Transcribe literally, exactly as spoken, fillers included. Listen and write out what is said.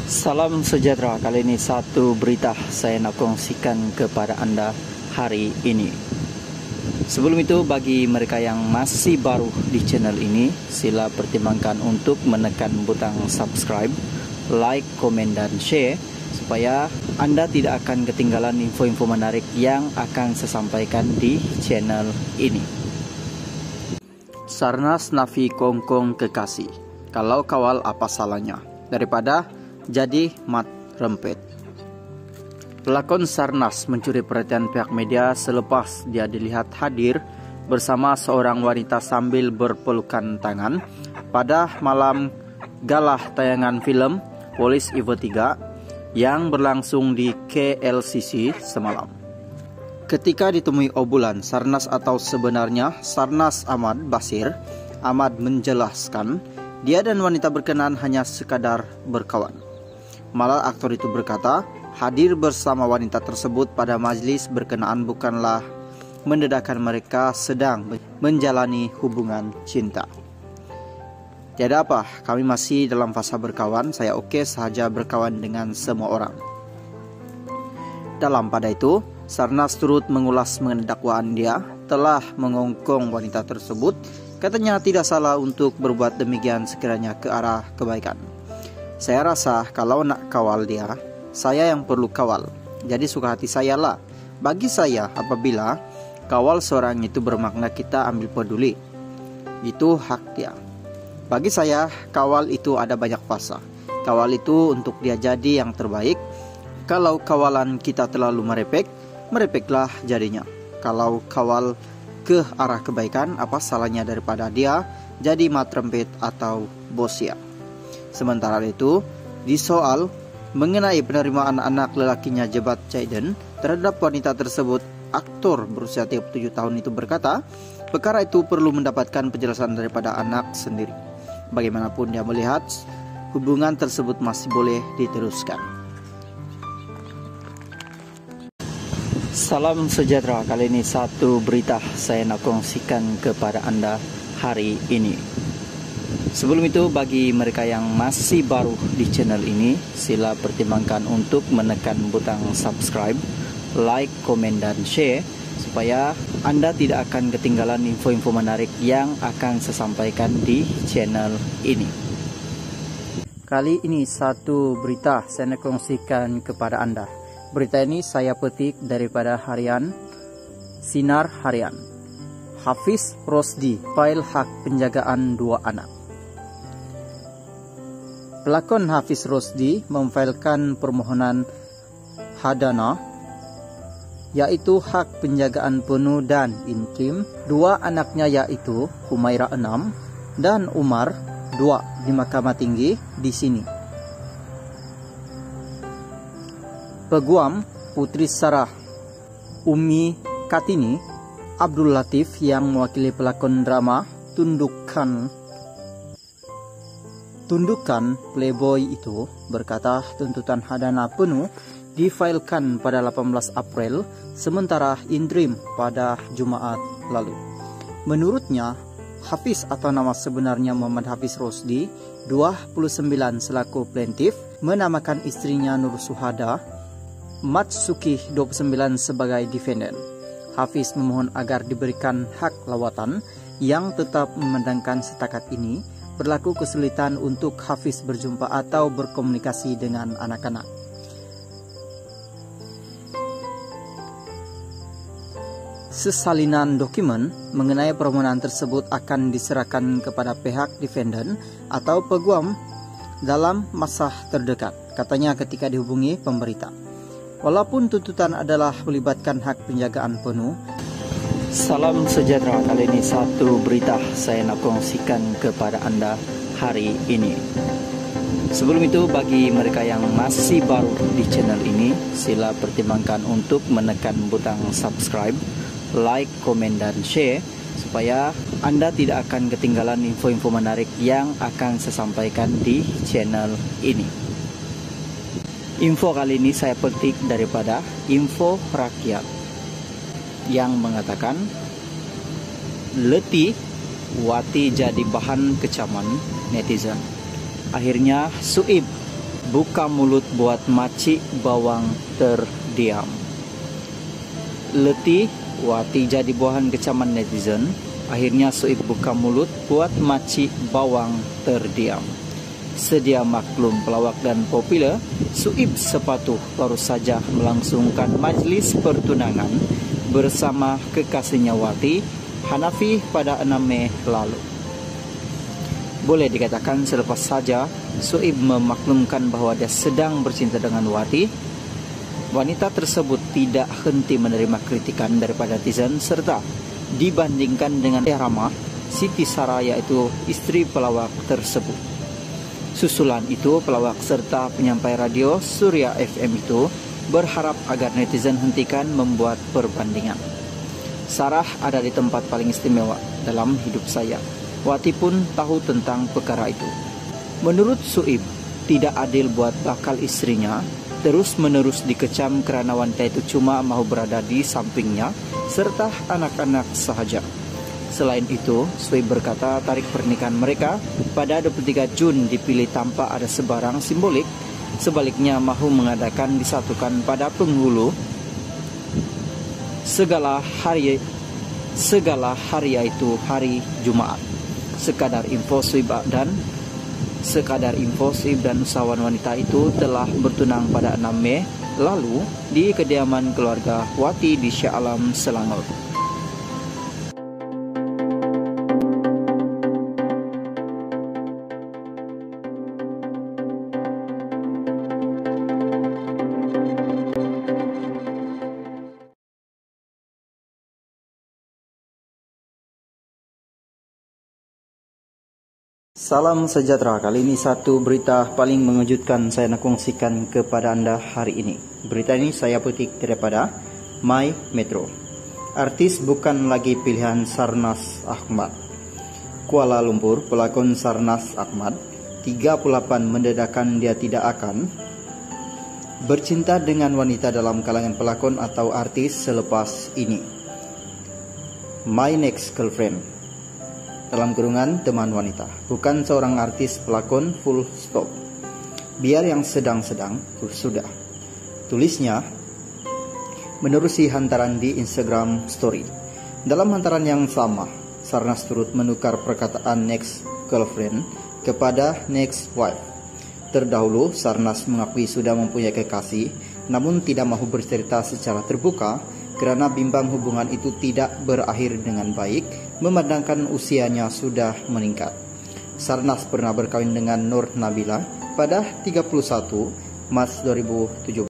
Salam sejahtera, kali ini satu berita saya nak kongsikan kepada anda hari ini. Sebelum itu, bagi mereka yang masih baru di channel ini, sila pertimbangkan untuk menekan butang subscribe, like, komen dan share supaya anda tidak akan ketinggalan info-info menarik yang akan saya sampaikan di channel ini. Sarnas Nafi Kongkong Kekasih, kalau kawal apa salahnya? Daripada jadi mat rempet. Pelakon Sarnas mencuri perhatian pihak media selepas dia dilihat hadir bersama seorang wanita sambil berpelukan tangan pada malam galah tayangan film Polis Evo tiga yang berlangsung di K L C C semalam. Ketika ditemui obrolan Sarnas atau sebenarnya Sarnas Ahmad Basir, Ahmad menjelaskan dia dan wanita berkenan hanya sekadar berkawan. Malah aktor itu berkata, hadir bersama wanita tersebut pada majlis berkenaan bukanlah mendedahkan mereka sedang menjalani hubungan cinta. Tiada apa, kami masih dalam fasa berkawan, saya oke sahaja berkawan dengan semua orang. Dalam pada itu, Sarnas turut mengulas mengenai dakwaan dia telah mengongkong wanita tersebut. Katanya tidak salah untuk berbuat demikian sekiranya ke arah kebaikan. Saya rasa kalau nak kawal dia, saya yang perlu kawal. Jadi suka hati saya lah. Bagi saya, apabila kawal seorang itu bermakna kita ambil peduli, itu hak dia. Bagi saya, kawal itu ada banyak fasa. Kawal itu untuk dia jadi yang terbaik. Kalau kawalan kita terlalu merepek, merepeklah jadinya. Kalau kawal ke arah kebaikan, apa salahnya daripada dia jadi mat rempet atau bosia. Sementara itu, di soal mengenai penerimaan anak lelakinya Jebat Jaiden terhadap wanita tersebut, aktor berusia tiga puluh tujuh tahun itu berkata, perkara itu perlu mendapatkan penjelasan daripada anak sendiri. Bagaimanapun dia melihat, hubungan tersebut masih boleh diteruskan. Salam sejahtera, kali ini satu berita saya nak kongsikan kepada anda hari ini. Sebelum itu, bagi mereka yang masih baru di channel ini, sila pertimbangkan untuk menekan butang subscribe, like, komen dan share supaya anda tidak akan ketinggalan info-info menarik yang akan saya sampaikan di channel ini. Kali ini satu berita saya nak kongsikan kepada anda. Berita ini saya petik daripada harian Sinar Harian. Hafiz Rosdi file hak penjagaan dua anak. Pelakon Hafiz Rosdi memfailkan permohonan hadana, yaitu hak penjagaan penuh dan intim dua anaknya, yaitu Humaira enam dan Umar dua di Mahkamah Tinggi di sini. Peguam Putri Sarah Umi Kartini Abdul Latif yang mewakili pelakon drama Tundukan Tundukan Playboy itu berkata tuntutan hadana penuh difailkan pada delapan belas April sementara interim pada Jumat lalu. Menurutnya, Hafiz atau nama sebenarnya Muhammad Hafiz Rosdi, dua puluh sembilan selaku plaintiff, menamakan istrinya Nur Suhada Matsuki dua puluh sembilan sebagai defendant. Hafiz memohon agar diberikan hak lawatan yang tetap memandangkan setakat ini berlaku kesulitan untuk Hafiz berjumpa atau berkomunikasi dengan anak-anak. Sesalinan dokumen mengenai permohonan tersebut akan diserahkan kepada pihak defendant atau peguam dalam masa terdekat, katanya ketika dihubungi pemberita. Walaupun tuntutan adalah melibatkan hak penjagaan penuh. Salam sejahtera, kali ini satu berita saya nak kongsikan kepada anda hari ini. Sebelum itu, bagi mereka yang masih baru di channel ini, sila pertimbangkan untuk menekan butang subscribe, like, komen dan share supaya anda tidak akan ketinggalan info-info menarik yang akan saya sampaikan di channel ini. Info kali ini saya petik daripada Info Rakyat yang mengatakan letih Wati jadi bahan kecaman netizen. Akhirnya Suib buka mulut buat macik bawang terdiam. Letih, Wati jadi buahan kecaman netizen. Akhirnya Suib buka mulut buat macik bawang terdiam. Sedia maklum pelawak dan populer, Suib sepatuh baru saja melangsungkan majlis pertunangan bersama kekasihnya Wati, Hanafi, pada enam Mei lalu. Boleh dikatakan selepas saja Suib memaklumkan bahwa dia sedang bercinta dengan Wati, wanita tersebut tidak henti menerima kritikan daripada netizen serta dibandingkan dengan Rama Siti Sarah, yaitu istri pelawak tersebut. Susulan itu, pelawak serta penyampai radio Surya F M itu berharap agar netizen hentikan membuat perbandingan. Sarah ada di tempat paling istimewa dalam hidup saya. Wati pun tahu tentang perkara itu. Menurut Suib, tidak adil buat bakal istrinya terus-menerus dikecam kerana wanita itu cuma mahu berada di sampingnya serta anak-anak sahaja. Selain itu, Suib berkata tarik pernikahan mereka pada dua puluh tiga Jun dipilih tanpa ada sebarang simbolik. Sebaliknya mahu mengadakan disatukan pada penghulu segala hari segala hari, yaitu hari Jumaat. Sekadar info Suib dan sekadar info Suib dan usahawan wanita itu telah bertunang pada enam Mei lalu di kediaman keluarga Wati di Shah Alam, Selangor. Salam sejahtera. Kali ini satu berita paling mengejutkan saya nak kongsikan kepada anda hari ini. Berita ini saya petik daripada My Metro. Artis bukan lagi pilihan Sarnas Ahmad. Kuala Lumpur, pelakon Sarnas Ahmad, tiga puluh delapan, mendedahkan dia tidak akan bercinta dengan wanita dalam kalangan pelakon atau artis selepas ini. My next girlfriend, dalam kurungan teman wanita, bukan seorang artis pelakon, full stop. Biar yang sedang-sedang sudah. Tulisnya menerusi hantaran di Instagram Story. Dalam hantaran yang sama, Sarnas turut menukar perkataan next girlfriend kepada next wife. Terdahulu, Sarnas mengakui sudah mempunyai kekasih, namun tidak mahu bercerita secara terbuka kerana bimbang hubungan itu tidak berakhir dengan baik, memandangkan usianya sudah meningkat. Sarnas pernah berkahwin dengan Nur Nabila pada tiga puluh satu Maret dua ribu tujuh belas.